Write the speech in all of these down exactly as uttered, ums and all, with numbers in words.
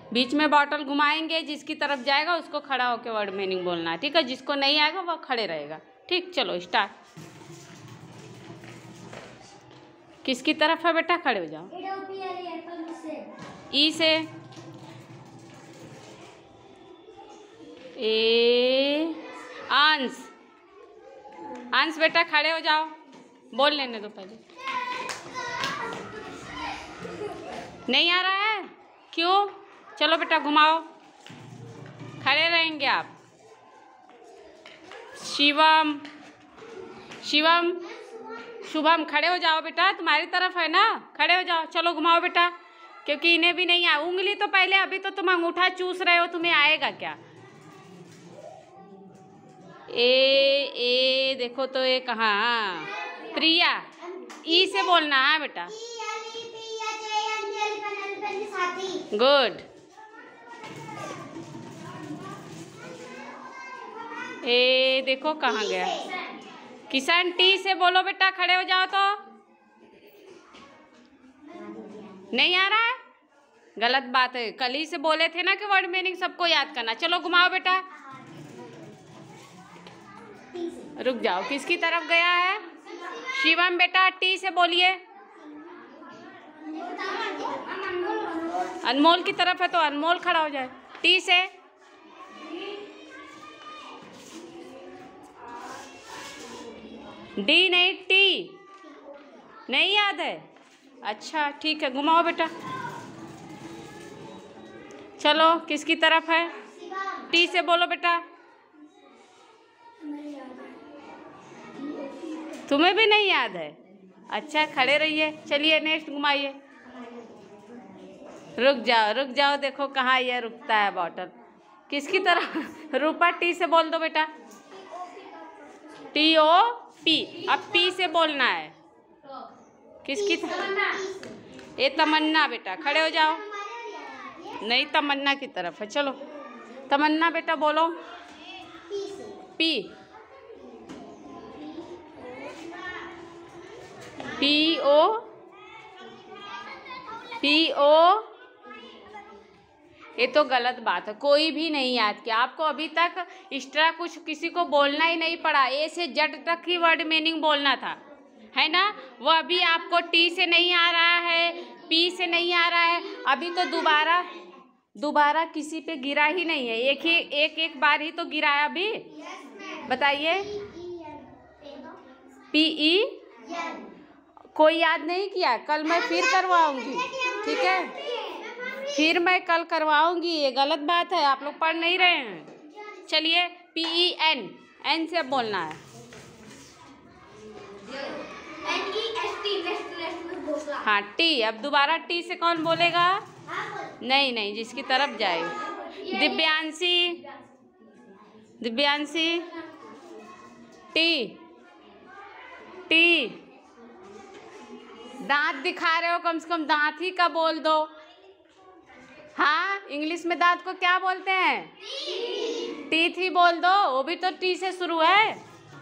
बीच में बॉटल घुमाएंगे, जिसकी तरफ जाएगा उसको खड़ा होकर वर्ड मीनिंग बोलना है, ठीक है। जिसको नहीं आएगा वह खड़े रहेगा, ठीक। चलो स्टार्ट। किसकी तरफ है बेटा? खड़े हो जाओ। ई से ए अंश, अंश बेटा खड़े हो जाओ, बोल लेने दो पहले। नहीं आ रहा है? क्यों? चलो बेटा घुमाओ, खड़े रहेंगे आप। शिवम, शिवम, शुभम खड़े हो जाओ बेटा, तुम्हारी तरफ है ना, खड़े हो जाओ। चलो घुमाओ बेटा, क्योंकि इन्हें भी नहीं आ। उंगली तो पहले, अभी तो तुम अंगूठा चूस रहे हो, तुम्हें आएगा क्या? ए ए देखो तो ये कहाँ? प्रिया, ई से बोलना है बेटा। गुड। ए देखो कहाँ गया? किशन, टी से बोलो बेटा, खड़े हो जाओ। तो नहीं आ रहा है? गलत बात है, कल ही से बोले थे ना कि वर्ड मीनिंग सबको याद करना। चलो घुमाओ बेटा। रुक जाओ, किसकी तरफ गया है? शिवम बेटा टी से बोलिए। अनमोल की तरफ है तो अनमोल खड़ा हो जाए। टी से डी नहीं, टी नहीं याद है? अच्छा ठीक है, घुमाओ बेटा। चलो किसकी तरफ है? टी से बोलो बेटा। तुम्हें भी नहीं याद है? अच्छा खड़े रहिए। चलिए नेक्स्ट घुमाइए। रुक जाओ, रुक जाओ, देखो कहाँ ये रुकता है बॉटल। किसकी तरफ? रूपा, टी से बोल दो बेटा। टी ओ पी, अब पी से बोलना है। किसकी तरफ? ये तमन्ना बेटा, खड़े हो जाओ। नहीं, तमन्ना की तरफ है। चलो तमन्ना बेटा बोलो। P, P O, P O. ये तो गलत बात है, कोई भी नहीं याद किया। आपको अभी तक एक्स्ट्रा कुछ किसी को बोलना ही नहीं पड़ा। ए से जेड तक ही वर्ड मीनिंग बोलना था, है ना। वो अभी आपको टी से नहीं आ रहा है, पी से नहीं आ रहा है। अभी तो दोबारा दोबारा किसी पे गिरा ही नहीं है, एक ही एक एक बार ही तो गिरा है अभी। बताइए। पी ई, कोई याद नहीं किया? कल मैं फिर करवाऊंगी, ठीक है। फिर मैं कल करवाऊंगी, ये गलत बात है, आप लोग पढ़ नहीं रहे हैं। चलिए पी ई एन, एन से बोलना है। हाँ टी, अब दोबारा टी से कौन बोलेगा? नहीं नहीं, जिसकी तरफ जाए। Divyanshi, Divyanshi T, T. दांत दिखा रहे हो, कम से कम दांत ही का बोल दो। हाँ, इंग्लिश में दांत को क्या बोलते हैं? टीथ ही बोल दो, वो भी तो टी से शुरू है।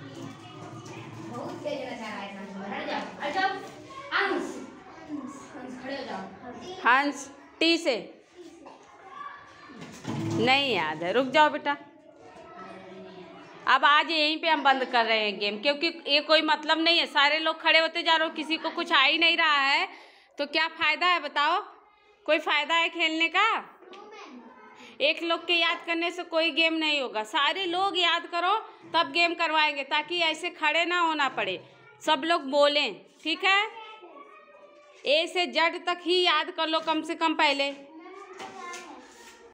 हंस, टी से नहीं याद है, रुक जाओ बेटा। अब आज यहीं पे हम बंद कर रहे हैं गेम, क्योंकि ये कोई मतलब नहीं है। सारे लोग खड़े होते जा रहे हो, किसी को कुछ आ ही नहीं रहा है, तो क्या फायदा है बताओ? कोई फायदा है खेलने का? एक लोग के याद करने से कोई गेम नहीं होगा। सारे लोग याद करो तब गेम करवाएंगे, ताकि ऐसे खड़े ना होना पड़े, सब लोग बोलें, ठीक है। ए से जेड तक ही याद कर लो कम से कम पहले।